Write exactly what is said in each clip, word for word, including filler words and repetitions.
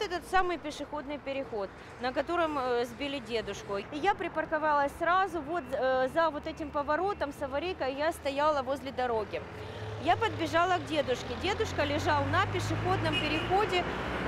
этот самый пешеходный переход, на котором сбили дедушку. И я припарковалась сразу вот за вот этим поворотом с аварийкой, я стояла возле дороги. Я подбежала к дедушке. Дедушка лежал на пешеходном переходе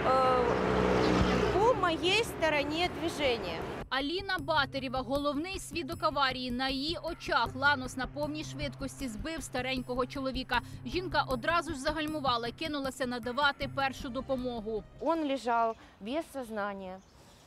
э, по моей стороне движения. Аліна Батирєва – головний свідок аварії. На її очах Ланос на повній швидкості збив старенького чоловіка. Жінка одразу ж загальмувала, кинулася надавати першу допомогу. Він лежав без сознання,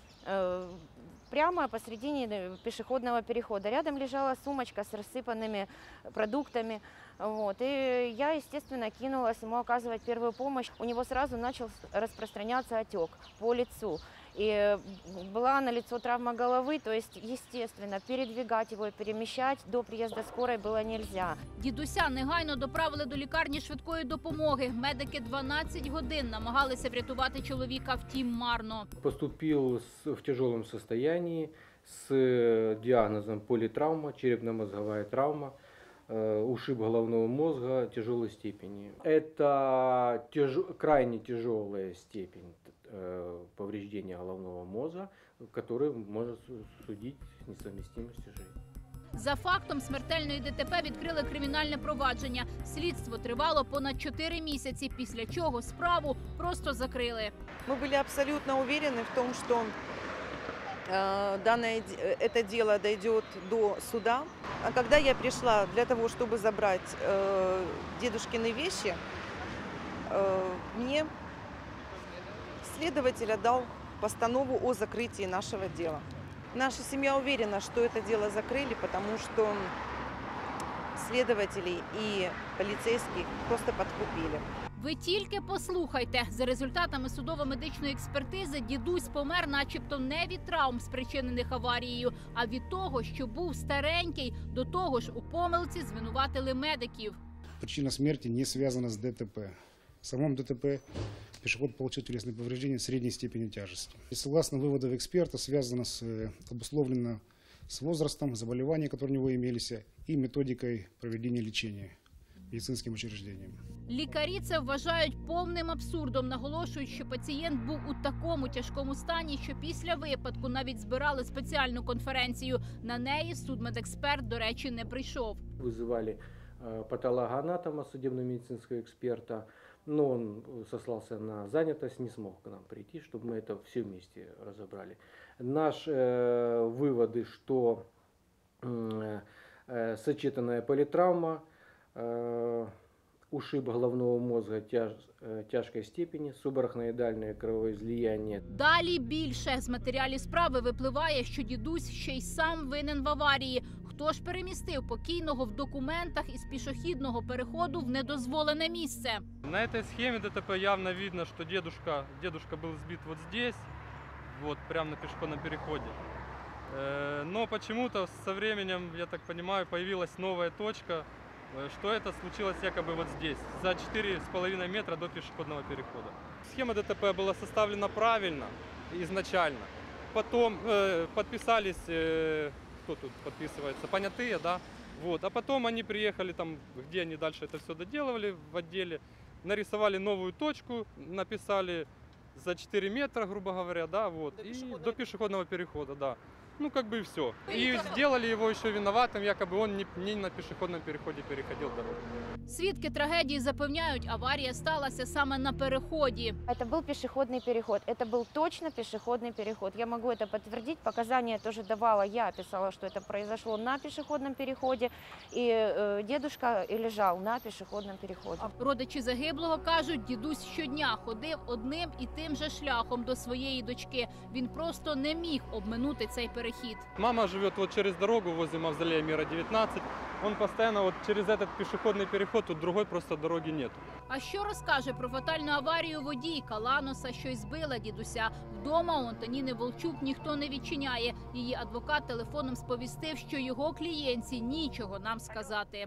прямо посередине пешеходного перехода. Рядом лежала сумочка с рассыпанными продуктами. Вот. И я, естественно, кинулась ему оказывать первую помощь. У него сразу начал распространяться отек по лицу. И была налицо травма головы, то есть, естественно, передвигать его и перемещать до приезда скорой было нельзя. Дідуся негайно доправили до лікарні швидкої допомоги. Медики дванадцять годин намагалися врятувати чоловіка, втім марно. Поступил в тяжелом состоянии с диагнозом политравма, черепно-мозговая травма, ушиб головного мозга тяжелой степени. Это тяж... крайне тяжелая степень повреждения головного мозга, который может судить несовместимости жизни. За фактом смертельної ДТП відкрили кримінальне провадження. Слідство тривало понад чотири місяці, після чого справу просто закрили. Ми були абсолютно уверені в тому, що данное это дело дойдет до суда. А когда я пришла для того, чтобы забрать э, дедушкины вещи, э, мне следователь дал постанову о закрытии нашего дела. Наша семья уверена, что это дело закрыли, потому что следователей и полицейских просто подкупили. Ви тільки послухайте. За результатами судово-медичної експертизи дідусь помер начебто не від травм, спричинених аварією, а від того, що був старенький. До того ж, у помилці звинуватили медиків. Причина смерти не зв'язана з ДТП. В самом ДТП пешеход получил телесные повреждения средней степени тяжести. И согласно выводам эксперта, связано с, обусловлено с возрастом, заболевания, которые у него имелись, и методикой проведения лечения медицинським учреждениям. Лікарі це вважають повним абсурдом. Наголошують, що пацієнт був у такому тяжкому стані, що після випадку навіть збирали спеціальну конференцію. На неї судмедексперт, до речі, не прийшов. Визивали патологоанатома, судебно-медицинского эксперта, но он сослался на занятость, не смог к нам прийти, чтобы мы это все вместе разобрали. Наши э, выводы, что э, э, сочетанная политравма, э, ушиб головного мозга тяж, э, тяжкой степени, субарахноидальное кровоизлияние. Далі більше. З матеріалів справи випливає, що дідусь ще й сам винен в аварії. Хто ж перемістив покійного в документах із пішохідного переходу в недозволене місце? На этой схеме ДТП явно видно, что дедушка, дедушка был сбит вот здесь, вот прямо на пешеходном переходе. Но почему-то со временем, я так понимаю, появилась новая точка, что это случилось якобы вот здесь, за четыре с половиной метра до пешеходного перехода. Схема ДТП была составлена правильно изначально, потом э, подписались... Э, кто тут подписывается, понятые, да, вот, а потом они приехали там, где они дальше это все доделывали в отделе, нарисовали новую точку, написали за четыре метра, грубо говоря, да, вот, до и пешеходного... до пешеходного перехода, да. Ну, как бы и все. И сделали его еще виноватым, якобы он не, не на пешеходном переходе переходил дорогу. Свідки трагедії запевняють, аварія сталася саме на переході. Это был пешеходный переход. Это был точно пешеходный переход. Я могу это подтвердить. Показания тоже давала. Я писала, что это произошло на пешеходном переходе. И э, дедушка лежал на пешеходном переходе. Родичі загиблого кажуть, дідусь щодня ходив одним і тим же шляхом до своєї дочки. Він просто не міг обминути цей перехід. Мама живет вот через дорогу возле мавзолея Мира девятнадцать. Он постоянно вот через этот пешеходный переход, тут другой просто дороги нет. А що розкаже про фатальну аварію водійка Ланоса, що й збила дідуся? Вдома у Антоніни Волчук ніхто не відчиняє. Її адвокат телефоном сповістив, що його клієнтці нічого нам сказати.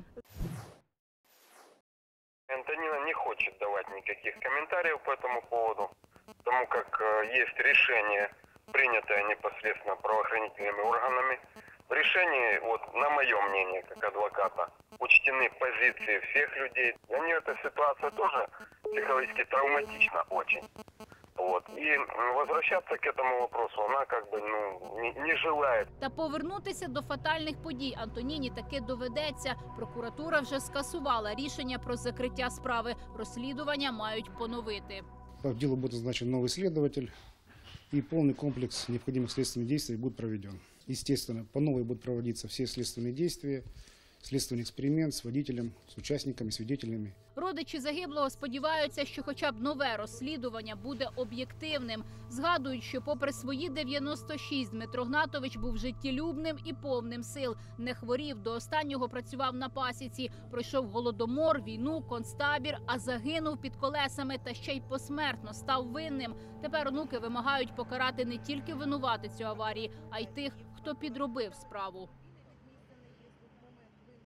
Антонина не хочет давать никаких комментариев по этому поводу, потому как есть решение, принятое непосредственно правоохранительными органами. В решении, вот, на мое мнение, как адвоката, учтены позиции всех людей. Для нее эта ситуация тоже психологически травматична очень. Вот. И м, возвращаться к этому вопросу она как бы ну, не, не желает. Та повернутися до фатальних подій Антоніні таки доведеться. Прокуратура вже скасувала рішення про закриття справи. Розслідування мають поновити. По делу будет назначен новый следователь, и полный комплекс необходимых следственных действий будет проведен. Естественно, по новой будут проводиться все следственные действия, следственный эксперимент с водителем, с участниками, свидетелями. Родичі загиблого сподіваються, що хоча б нове розслідування буде об'єктивним. Згадують, що попри свої дев'яносто шість Дмитро Гнатович був життєлюбним і повним сил. Не хворів, до останнього працював на пасіці. Пройшов голодомор, війну, концтабір, а загинув під колесами та ще й посмертно став винним. Тепер онуки вимагають покарати не тільки винуватицю аварії, а й тих, хто підробив справу.